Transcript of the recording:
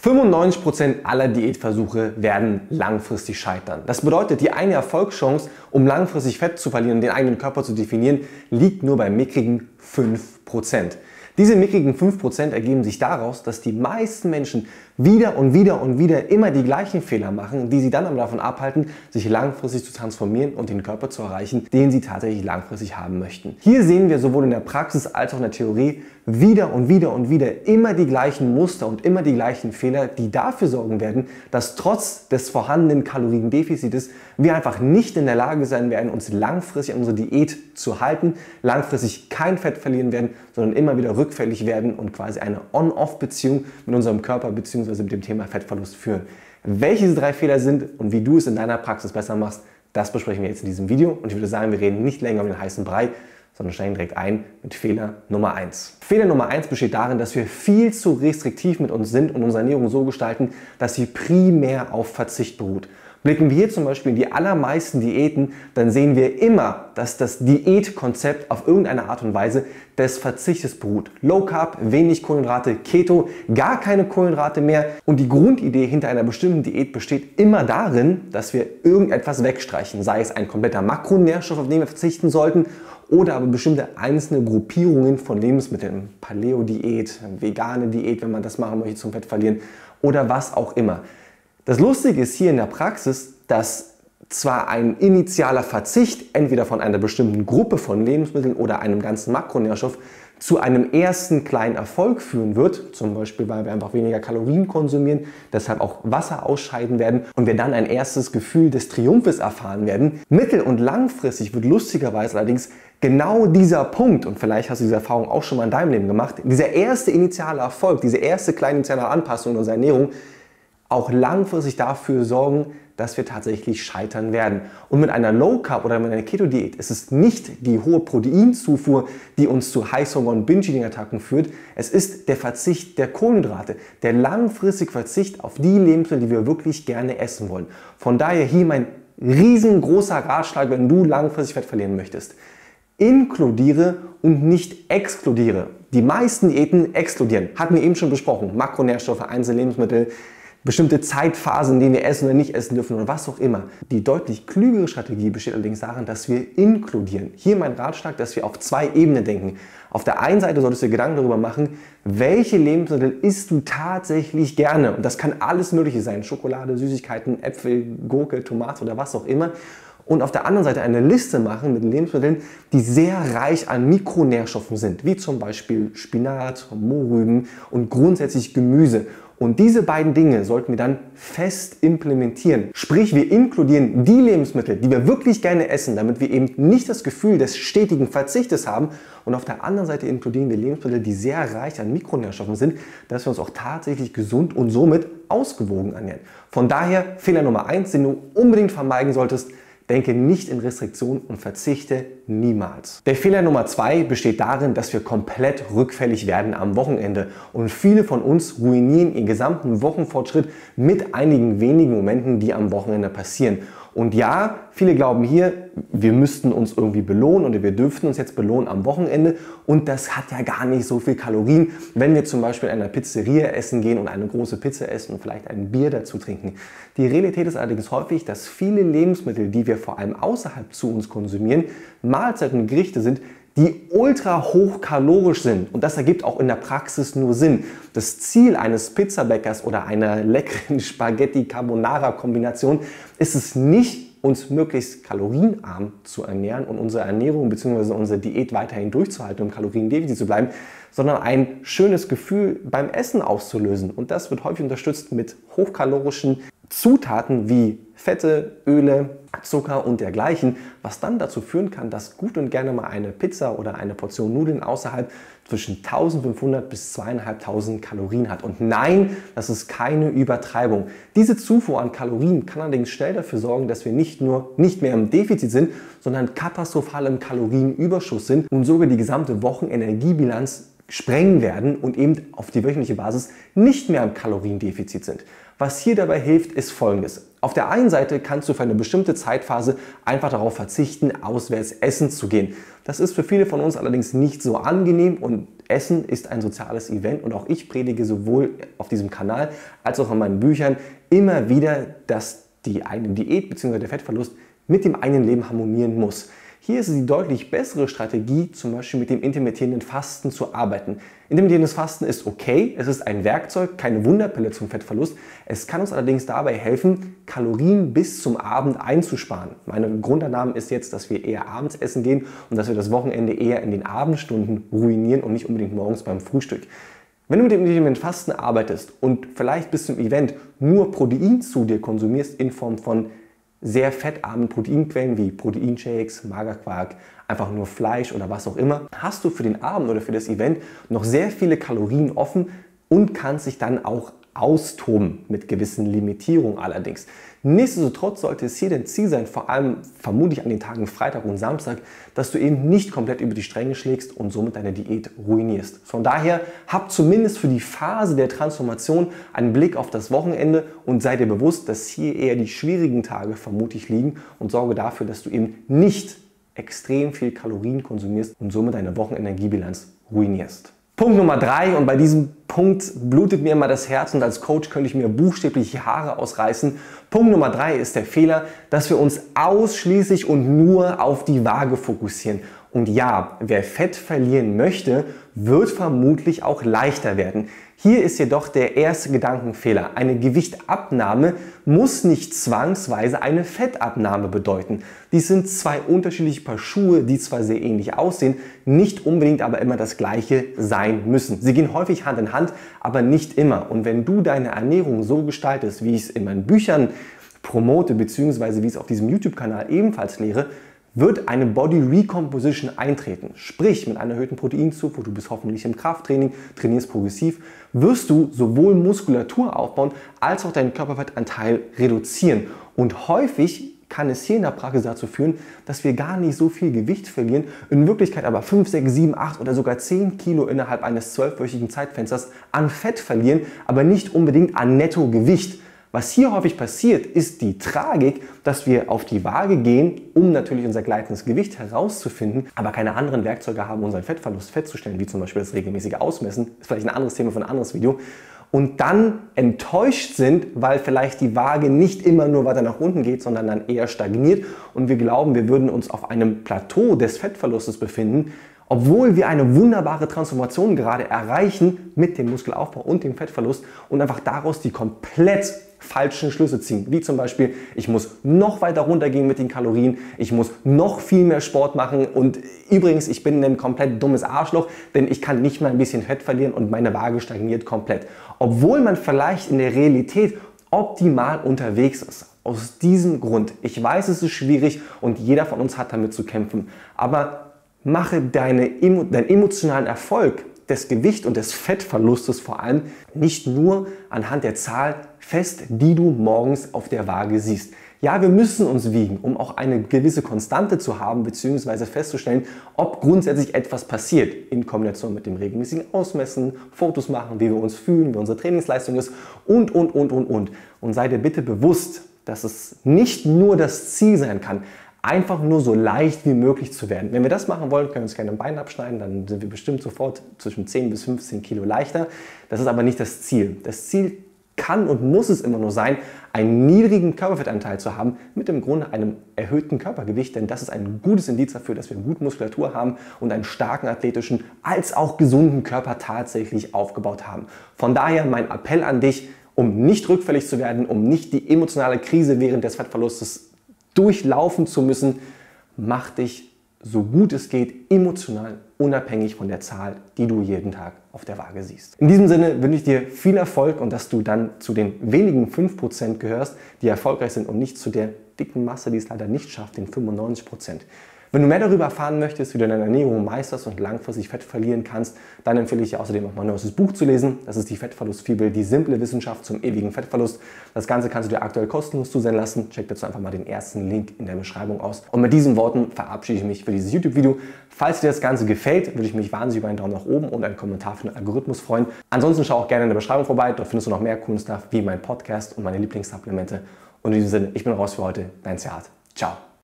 95% aller Diätversuche werden langfristig scheitern. Das bedeutet, die eine Erfolgschance, um langfristig Fett zu verlieren und den eigenen Körper zu definieren, liegt nur bei mickrigen 5%. Diese mickrigen 5% ergeben sich daraus, dass die meisten Menschen wieder und wieder immer die gleichen Fehler machen, die sie dann aber davon abhalten, sich langfristig zu transformieren und den Körper zu erreichen, den sie tatsächlich langfristig haben möchten. Hier sehen wir sowohl in der Praxis als auch in der Theorie wieder und wieder immer die gleichen Muster und immer die gleichen Fehler, die dafür sorgen werden, dass trotz des vorhandenen Kaloriendefizits wir einfach nicht in der Lage sein werden, uns langfristig an unsere Diät zu halten, langfristig kein Fett verlieren werden, sondern immer wieder rückfällig werden und quasi eine On-Off-Beziehung mit unserem Körper bzw. mit dem Thema Fettverlust führen. Welche diese 3 Fehler sind und wie du es in deiner Praxis besser machst, das besprechen wir jetzt in diesem Video. Und ich würde sagen, wir reden nicht länger um den heißen Brei, sondern steigen direkt ein mit Fehler Nummer 1. Fehler Nummer 1 besteht darin, dass wir viel zu restriktiv mit uns sind und unsere Ernährung so gestalten, dass sie primär auf Verzicht beruht. Blicken wir hier zum Beispiel in die allermeisten Diäten, dann sehen wir immer, dass das Diätkonzept auf irgendeine Art und Weise des Verzichtes beruht. Low Carb, wenig Kohlenhydrate, Keto, gar keine Kohlenhydrate mehr. Und die Grundidee hinter einer bestimmten Diät besteht immer darin, dass wir irgendetwas wegstreichen. Sei es ein kompletter Makronährstoff, auf den wir verzichten sollten, oder aber bestimmte einzelne Gruppierungen von Lebensmitteln. Paleo-Diät, vegane Diät, wenn man das machen möchte zum Fett verlieren oder was auch immer. Das Lustige ist hier in der Praxis, dass zwar ein initialer Verzicht entweder von einer bestimmten Gruppe von Lebensmitteln oder einem ganzen Makronährstoff zu einem ersten kleinen Erfolg führen wird, zum Beispiel weil wir einfach weniger Kalorien konsumieren, deshalb auch Wasser ausscheiden werden und wir dann ein erstes Gefühl des Triumphes erfahren werden. Mittel- und langfristig wird lustigerweise allerdings genau dieser Punkt, und vielleicht hast du diese Erfahrung auch schon mal in deinem Leben gemacht, dieser erste initiale Erfolg, diese erste kleine initiale Anpassung unserer Ernährung auch langfristig dafür sorgen, dass wir tatsächlich scheitern werden. Und mit einer Low Carb oder mit einer Keto-Diät ist es nicht die hohe Proteinzufuhr, die uns zu Heißhunger und Binge-Eating-Attacken führt. Es ist der Verzicht der Kohlenhydrate, der langfristige Verzicht auf die Lebensmittel, die wir wirklich gerne essen wollen. Von daher hier mein riesengroßer Ratschlag, wenn du langfristig Fett verlieren möchtest. Inkludiere und nicht exkludiere. Die meisten Diäten exkludieren. Hatten wir eben schon besprochen. Makronährstoffe, einzelne Lebensmittel, bestimmte Zeitphasen, in denen wir essen oder nicht essen dürfen oder was auch immer. Die deutlich klügere Strategie besteht allerdings darin, dass wir inkludieren. Hier mein Ratschlag, dass wir auf 2 Ebenen denken. Auf der einen Seite solltest du dir Gedanken darüber machen, welche Lebensmittel isst du tatsächlich gerne. Und das kann alles Mögliche sein. Schokolade, Süßigkeiten, Äpfel, Gurke, Tomate oder was auch immer. Und auf der anderen Seite eine Liste machen mit Lebensmitteln, die sehr reich an Mikronährstoffen sind, wie zum Beispiel Spinat, Mohrrüben und grundsätzlich Gemüse. Und diese beiden Dinge sollten wir dann fest implementieren. Sprich, wir inkludieren die Lebensmittel, die wir wirklich gerne essen, damit wir eben nicht das Gefühl des stetigen Verzichtes haben. Und auf der anderen Seite inkludieren wir Lebensmittel, die sehr reich an Mikronährstoffen sind, dass wir uns auch tatsächlich gesund und somit ausgewogen ernähren. Von daher Fehler Nummer 1, den du unbedingt vermeiden solltest: denke nicht in Restriktion und verzichte niemals. Der Fehler Nummer 2 besteht darin, dass wir komplett rückfällig werden am Wochenende. Und viele von uns ruinieren ihren gesamten Wochenfortschritt mit einigen wenigen Momenten, die am Wochenende passieren. Und ja, viele glauben hier, wir müssten uns irgendwie belohnen oder wir dürften uns jetzt belohnen am Wochenende. Und das hat ja gar nicht so viel Kalorien, wenn wir zum Beispiel in einer Pizzeria essen gehen und eine große Pizza essen und vielleicht ein Bier dazu trinken. Die Realität ist allerdings häufig, dass viele Lebensmittel, die wir vor allem außerhalb zu uns konsumieren, Mahlzeiten und Gerichte sind, die ultra hochkalorisch sind. Und das ergibt auch in der Praxis nur Sinn. Das Ziel eines Pizzabäckers oder einer leckeren Spaghetti-Carbonara-Kombination ist es nicht, uns möglichst kalorienarm zu ernähren und unsere Ernährung bzw. unsere Diät weiterhin durchzuhalten, um kaloriendefizit zu bleiben, sondern ein schönes Gefühl beim Essen auszulösen. Und das wird häufig unterstützt mit hochkalorischen Zutaten wie Fette, Öle, Zucker und dergleichen, was dann dazu führen kann, dass gut und gerne mal eine Pizza oder eine Portion Nudeln außerhalb zwischen 1500 bis 2500 Kalorien hat. Und nein, das ist keine Übertreibung. Diese Zufuhr an Kalorien kann allerdings schnell dafür sorgen, dass wir nicht mehr im Defizit sind, sondern katastrophal im Kalorienüberschuss sind und sogar die gesamte Wochenenergiebilanz sprengen werden und eben auf die wöchentliche Basis nicht mehr im Kaloriendefizit sind. Was hier dabei hilft, ist Folgendes. Auf der einen Seite kannst du für eine bestimmte Zeitphase einfach darauf verzichten, auswärts essen zu gehen. Das ist für viele von uns allerdings nicht so angenehm und Essen ist ein soziales Event und auch ich predige sowohl auf diesem Kanal als auch in meinen Büchern immer wieder, dass die eigene Diät bzw. der Fettverlust mit dem eigenen Leben harmonieren muss. Hier ist es die deutlich bessere Strategie, zum Beispiel mit dem intermittierenden Fasten zu arbeiten. Intermittierendes Fasten ist okay, es ist ein Werkzeug, keine Wunderpille zum Fettverlust. Es kann uns allerdings dabei helfen, Kalorien bis zum Abend einzusparen. Meine Grundannahme ist jetzt, dass wir eher abends essen gehen und dass wir das Wochenende eher in den Abendstunden ruinieren und nicht unbedingt morgens beim Frühstück. Wenn du mit dem intermittierenden Fasten arbeitest und vielleicht bis zum Event nur Protein zu dir konsumierst in Form von sehr fettarmen Proteinquellen wie Proteinshakes, Magerquark, einfach nur Fleisch oder was auch immer, hast du für den Abend oder für das Event noch sehr viele Kalorien offen und kannst dich dann auch austoben, mit gewissen Limitierungen allerdings. Nichtsdestotrotz sollte es hier dein Ziel sein, vor allem vermutlich an den Tagen Freitag und Samstag, dass du eben nicht komplett über die Stränge schlägst und somit deine Diät ruinierst. Von daher hab zumindest für die Phase der Transformation einen Blick auf das Wochenende und sei dir bewusst, dass hier eher die schwierigen Tage vermutlich liegen und sorge dafür, dass du eben nicht extrem viel Kalorien konsumierst und somit deine Wochenenergiebilanz ruinierst. Punkt Nummer 3, und bei diesem Punkt blutet mir immer das Herz und als Coach könnte ich mir buchstäblich die Haare ausreißen. Punkt Nummer 3 ist der Fehler, dass wir uns ausschließlich und nur auf die Waage fokussieren. Und ja, wer Fett verlieren möchte, wird vermutlich auch leichter werden. Hier ist jedoch der erste Gedankenfehler. Eine Gewichtabnahme muss nicht zwangsweise eine Fettabnahme bedeuten. Dies sind zwei unterschiedliche Paar Schuhe, die zwar sehr ähnlich aussehen, nicht unbedingt aber immer das gleiche sein müssen. Sie gehen häufig Hand in Hand, aber nicht immer. Und wenn du deine Ernährung so gestaltest, wie ich es in meinen Büchern promote, beziehungsweise wie ich es auf diesem YouTube-Kanal ebenfalls lehre, wird eine Body Recomposition eintreten. Sprich, mit einer erhöhten Proteinzufuhr, du bist hoffentlich im Krafttraining, trainierst progressiv, wirst du sowohl Muskulatur aufbauen, als auch deinen Körperfettanteil reduzieren. Und häufig kann es hier in der Praxis dazu führen, dass wir gar nicht so viel Gewicht verlieren, in Wirklichkeit aber 5, 6, 7, 8 oder sogar 10 Kilo innerhalb eines 12-wöchigen Zeitfensters an Fett verlieren, aber nicht unbedingt an Nettogewicht. Was hier häufig passiert, ist die Tragik, dass wir auf die Waage gehen, um natürlich unser gleitendes Gewicht herauszufinden, aber keine anderen Werkzeuge haben, unseren Fettverlust festzustellen, wie zum Beispiel das regelmäßige Ausmessen. Das ist vielleicht ein anderes Thema für ein anderes Video. Und dann enttäuscht sind, weil vielleicht die Waage nicht immer nur weiter nach unten geht, sondern dann eher stagniert und wir glauben, wir würden uns auf einem Plateau des Fettverlustes befinden, obwohl wir eine wunderbare Transformation gerade erreichen mit dem Muskelaufbau und dem Fettverlust und einfach daraus die komplett falschen Schlüsse ziehen. Wie zum Beispiel, ich muss noch weiter runtergehen mit den Kalorien, ich muss noch viel mehr Sport machen und übrigens, ich bin ein komplett dummes Arschloch, denn ich kann nicht mal ein bisschen Fett verlieren und meine Waage stagniert komplett. Obwohl man vielleicht in der Realität optimal unterwegs ist. Aus diesem Grund, ich weiß, es ist schwierig und jeder von uns hat damit zu kämpfen, aber mache deinen emotionalen Erfolg des Gewicht- und des Fettverlustes vor allem nicht nur anhand der Zahl fest, die du morgens auf der Waage siehst. Ja, wir müssen uns wiegen, um auch eine gewisse Konstante zu haben bzw. festzustellen, ob grundsätzlich etwas passiert in Kombination mit dem regelmäßigen Ausmessen, Fotos machen, wie wir uns fühlen, wie unsere Trainingsleistung ist und. Und sei dir bitte bewusst, dass es nicht nur das Ziel sein kann, einfach nur so leicht wie möglich zu werden. Wenn wir das machen wollen, können wir uns gerne ein Bein abschneiden, dann sind wir bestimmt sofort zwischen 10 bis 15 Kilo leichter. Das ist aber nicht das Ziel. Das Ziel kann und muss es immer nur sein, einen niedrigen Körperfettanteil zu haben mit im Grunde einem erhöhten Körpergewicht, denn das ist ein gutes Indiz dafür, dass wir gute Muskulatur haben und einen starken athletischen als auch gesunden Körper tatsächlich aufgebaut haben. Von daher mein Appell an dich, um nicht rückfällig zu werden, um nicht die emotionale Krise während des Fettverlustes durchlaufen zu müssen, mach dich so gut es geht emotional unabhängig von der Zahl, die du jeden Tag auf der Waage siehst. In diesem Sinne wünsche ich dir viel Erfolg und dass du dann zu den wenigen 5% gehörst, die erfolgreich sind und nicht zu der dicken Masse, die es leider nicht schafft, den 95%. Wenn du mehr darüber erfahren möchtest, wie du deine Ernährung meisterst und langfristig Fett verlieren kannst, dann empfehle ich dir außerdem auch mein neues Buch zu lesen. Das ist die Fettverlustfibel, die simple Wissenschaft zum ewigen Fettverlust. Das Ganze kannst du dir aktuell kostenlos zusenden lassen. Check dazu einfach mal den ersten Link in der Beschreibung aus. Und mit diesen Worten verabschiede ich mich für dieses YouTube-Video. Falls dir das Ganze gefällt, würde ich mich wahnsinnig über einen Daumen nach oben und einen Kommentar für den Algorithmus freuen. Ansonsten schau auch gerne in der Beschreibung vorbei. Dort findest du noch mehr coolen Stuff wie mein Podcast und meine Lieblingssupplemente. Und in diesem Sinne, ich bin raus für heute. Dein Serhat. Ciao.